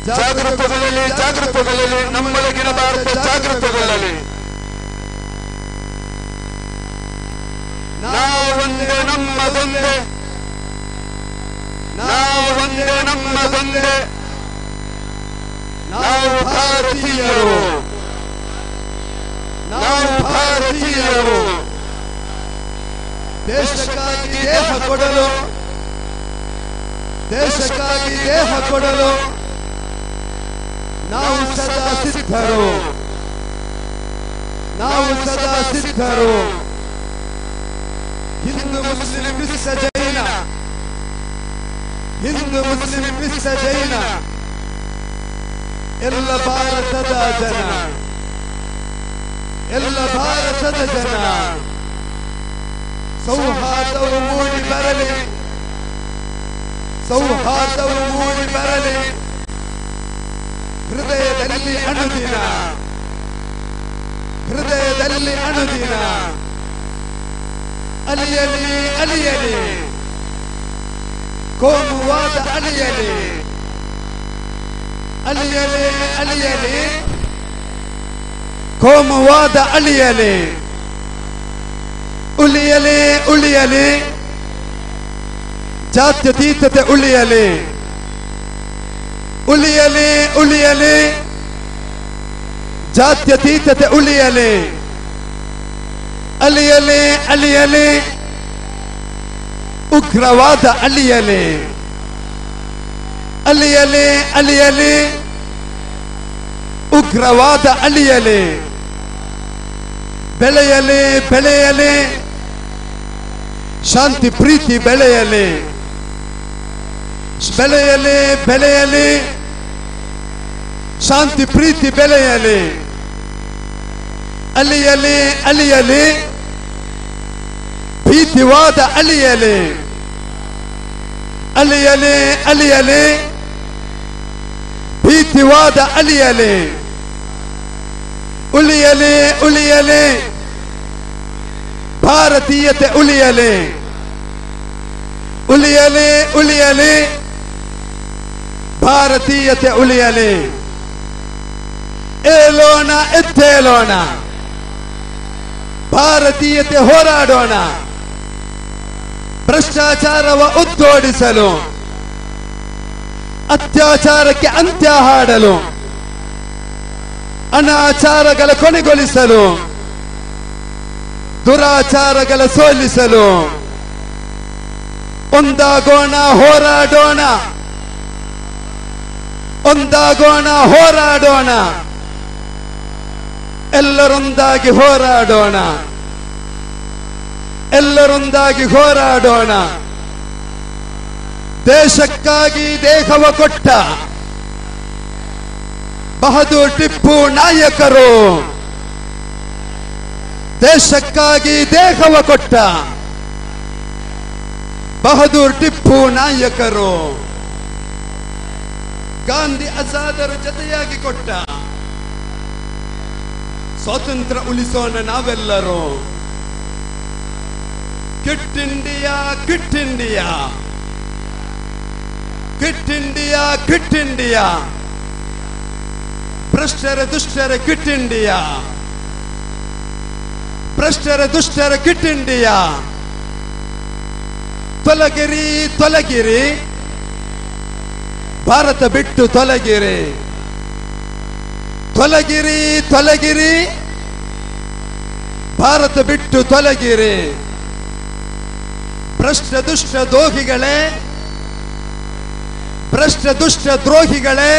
ಜಾಗೃತಗೊಳ್ಳಲಿ, ಜಾಗೃತಗೊಳ್ಳಲಿ, ನಮ್ಮೊಳಗಿನ ಭಾರತ ಜಾಗೃತಗೊಳ್ಳಲಿ. ನಾವೊಂದೇ, ನಮ್ಮದೊಂದೇ, ನಾವೊಂದೇ, ನಮ್ಮದೊಂದೇ, ನಾವು ಭಾರತೀಯರು, ನಾವು ಭಾರತೀಯರು. ದೇಶಕ್ಕಾಗಿ ದೇಹ ಕೊಡಲು, ದೇಶಕ್ಕಾಗಿ ದೇಹ ಕೊಡಲು ನಾವು ಸದಾ ಸಿದ್ಧರು, ನಾವು ಸದಾ ಸಿದ್ಧರು. ಹಿಂದೂ ಮುಸ್ಲಿಂ ಮಿಶ್ರ ಜೈನ, ಹಿಂದೂ ಮುಸ್ಲಿಂ ಮಿಶ್ರ ಜೈನ, ಎಲ್ಲ ಭಾರತದ ಜನ, ಎಲ್ಲ ಭಾರತದ ಜನ ಸೌಹಾರ್ದವು ಮೂಡಿ ಬರಲಿ, ಸೌಹಾರ್ದವು ಮೂಡಿ ಬರಲಿ. ಹೃದಯದಲ್ಲಿ ಅನುದಿನ, ಹೃದಯದಲ್ಲಿ ಅನುದಿನ ಅಲಿಯಲಿ, ಅಲಿಯಲಿ, ಕೋಮುವಾದ ಅಲಿಯಲಿ, ಅಲಿಯಲಿ, ಅಲಿಯಲಿ, ಕೋಮುವಾದ ಅಲಿಯಲಿ, ಉಳಿಯಲಿ, ಉಳಿಯಲಿ, ಜಾತ್ಯತೀತತೆ ಉಳಿಯಲಿ, ಉಳಿಯಲಿ, ಉಳಿಯಲಿ, ಜಾತ್ಯತೀತತೆ ಉಳಿಯಲಿ. ಅಲಿಯಲಿ, ಅಲಿಯಲಿ, ಉಗ್ರವಾದ ಅಲಿಯಲಿ, ಅಲಿಯಲಿ, ಅಲಿಯಲಿ, ಉಗ್ರವಾದ ಅಲಿಯಲಿ. ಬೆಳೆಯಲಿ, ಬೆಳೆಯಲಿ, ಶಾಂತಿ ಪ್ರೀತಿ ಬೆಳೆಯಲಿ, ಬೆಳೆಯಲಿ, ಬೆಳೆಯಲಿ, ಶಾಂತಿ ಪ್ರೀತಿ ಬೆಳೆಯಲಿ. ಅಲಿಯಲಿ, ಅಲಿಯಲಿ, ಭೀತಿವಾದ ಅಲಿಯಲಿ, ಅಲಿಯಲಿ, ಅಲಿಯಲಿ, ಭೀತಿವಾದ ಅಲಿಯಲಿ. ಉಳಿಯಲಿ, ಉಳಿಯಲಿ, ಭಾರತೀಯತೆ ಉಳಿಯಲಿ, ಉಳಿಯಲಿ, ಉಳಿಯಲಿ, ಭಾರತೀಯತೆ ಉಳಿಯಲಿ. ಏಲೋಣ, ಎದ್ದೇಳೋಣ, ಭಾರತೀಯತೆ ಹೋರಾಡೋಣ. ಭ್ರಷ್ಟಾಚಾರವ ಉದ್ದೋಡಿಸಲು, ಅತ್ಯಾಚಾರಕ್ಕೆ ಅಂತ್ಯ ಹಾಡಲು, ಅನಾಚಾರಗಳ ಕೊನೆಗೊಳಿಸಲು, ದುರಾಚಾರಗಳ ಸೋಲಿಸಲು ಒಂದಾಗೋಣ, ಹೋರಾಡೋಣ, ಒಂದಾಗೋಣ, ಹೋರಾಡೋಣ, ಎಲ್ಲರೊಂದಾಗಿ ಹೋರಾಡೋಣ, ಎಲ್ಲರೊಂದಾಗಿ ಹೋರಾಡೋಣ. ದೇಶಕ್ಕಾಗಿ ದೇಹವ ಕೊಟ್ಟ ಬಹದ್ದೂರ್ ಟಿಪ್ಪು ನಾಯಕರು, ದೇಶಕ್ಕಾಗಿ ದೇಹವ ಕೊಟ್ಟ ಬಹದ್ದೂರ್ ಟಿಪ್ಪು ನಾಯಕರು. ಗಾಂಧಿ ಆಜಾದರ ಜೊತೆಯಾಗಿ ಕೊಟ್ಟ ಸ್ವಾತಂತ್ರ್ಯ ಉಳಿಸೋಣ ನಾವೆಲ್ಲರೂ. Quit India, quit India, quit India, quit India, ಭ್ರಷ್ಟರ ದುಷ್ಟರ ಕ್ವಿಟ್ ಇಂಡಿಯಾ, ಭ್ರಷ್ಟರ ದುಷ್ಟರ ಕ್ವಿಟ್ ಇಂಡಿಯಾ. ತೊಲಗಿರಿ, ತೊಲಗಿರಿ, ಭಾರತ ಬಿಟ್ಟು ತೊಲಗಿರಿ, ತೊಲಗಿರಿ, ತೊಲಗಿರಿ, ಭಾರತ ಬಿಟ್ಟು ತೊಲಗಿರಿ. ಭ್ರಷ್ಟ ದುಷ್ಟ ದ್ರೋಹಿಗಳೇ, ಭ್ರಷ್ಟ ದುಷ್ಟ ದ್ರೋಹಿಗಳೇ,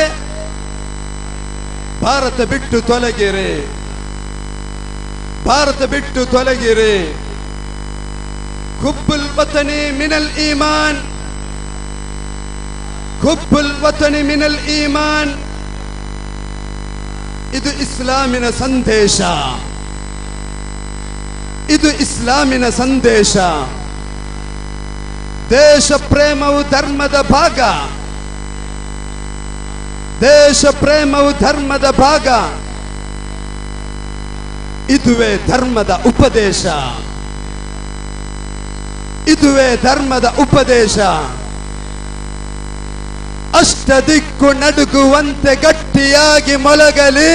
ಭಾರತ ಬಿಟ್ಟು ತೊಲಗಿರಿ, ಭಾರತ ಬಿಟ್ಟು ತೊಲಗಿರಿ. ಹುಬ್ಬುಲ್ ವತನಿ ಮಿನಲ್ ಈಮಾನ್, ಹುಬ್ಬುಲ್ ವತನಿ ಮಿನಲ್ ಈಮಾನ್. ಇದು ಇಸ್ಲಾಮಿನ ಸಂದೇಶ, ಇದು ಇಸ್ಲಾಮಿನ ಸಂದೇಶ. ದೇಶ ಪ್ರೇಮವು ಧರ್ಮದ ಭಾಗ, ದೇಶ ಪ್ರೇಮವು ಧರ್ಮದ ಭಾಗ. ಇದುವೇ ಧರ್ಮದ ಉಪದೇಶ, ಇದುವೇ ಧರ್ಮದ ಉಪದೇಶ. ಅಷ್ಟದಿಕ್ಕು ನಡುಗುವಂತೆ ಗಟ್ಟಿಯಾಗಿ ಮೊಳಗಲಿ,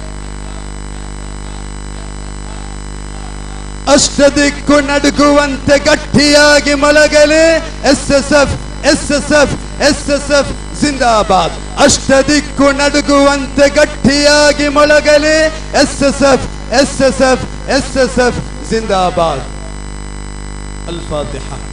ಅಷ್ಟದಿಕ್ಕು ನಡುಗುವಂತೆ ಗಟ್ಟಿಯಾಗಿ ಮೊಳಗಲಿ. SSF SSF SSF ಜಿಂದಾಬಾದ್. ಅಷ್ಟದಿಕ್ಕು ನಡುಗುವಂತೆ ಗಟ್ಟಿಯಾಗಿ ಮೊಳಗಲಿ. SSF SSF SSF ಜಿಂದಾಬಾದ್. الفاتحة.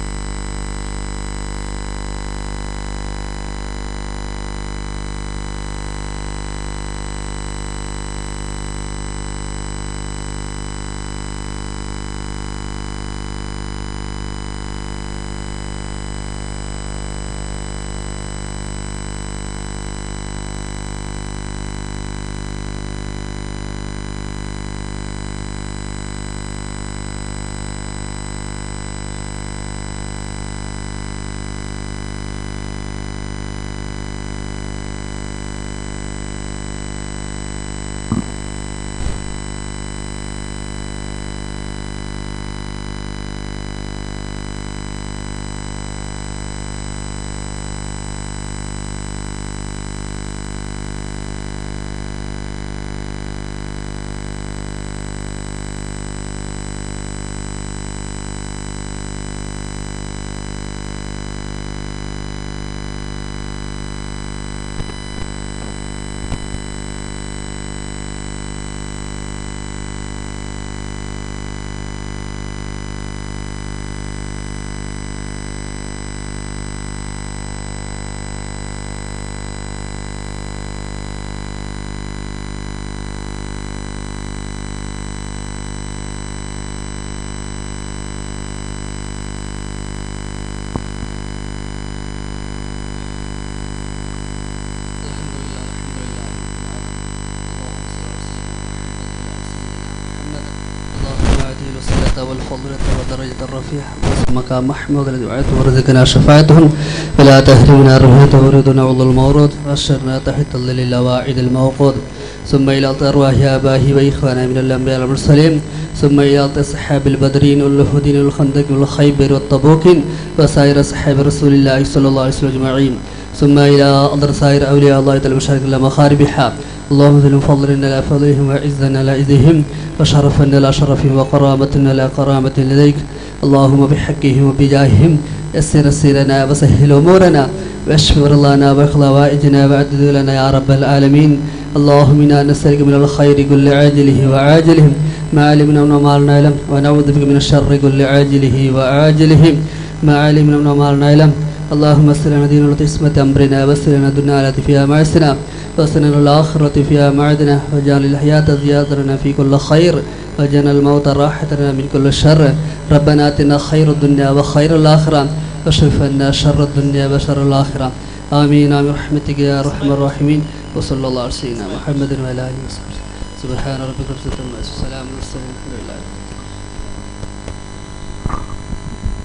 والفضيلة والدرجة الرفيعة مقام محمود الذي وعدته ورزقنا شفاعتهم ولا تحرمنا رؤيته ورضنا وظل المورود واشرنا تحت الظل الواعد الموقود ثم إلى أرواح آبائه وإخواننا من الأنبياء والمرسلين ثم إلى أصحاب البدرين والهدين والخندق والخيبر والطبوكين وسائر أصحاب رسول الله صلى الله عليه وسلم أجمعين ثم إلى أضر سائر أولياء الله تعالى المشارق إلى مخاربها اللهم ذل فضلنا لا فضلهم وعزنا لا عزهم وشرفنا لا شرفهم وقرامتنا لا قرامة لديك اللهم بحقهم وبجاههم يسر سيرنا وسهل أمورنا واشف مرضانا واقض حوائجنا وعدد لنا يا رب العالمين اللهم إنا نسألك من الخير كل عاجله وعاجله ما علمنا وما لم نعلم ونعوذ بك من الشر كل عاجله وعاجله ما علمنا وما لم نعلم اللهم اسر لنا دين وتسمة أمرنا واسر لنا الدنيا التي فيها معسنا واسر الآخرة فيها معدنا وجعل الحياة زيادتنا في كل خير وجعل الموت راحتنا من كل شر ربنا آتنا خير الدنيا وخير الآخرة واصرف عنا شر الدنيا وشر الآخرة آمين آمين برحمتك يا أرحم الراحمين وصلى الله على سيدنا محمد وعلى آله وصحبه سبحان ربك رب العزة عما يصفون وسلام على المرسلين والحمد لله.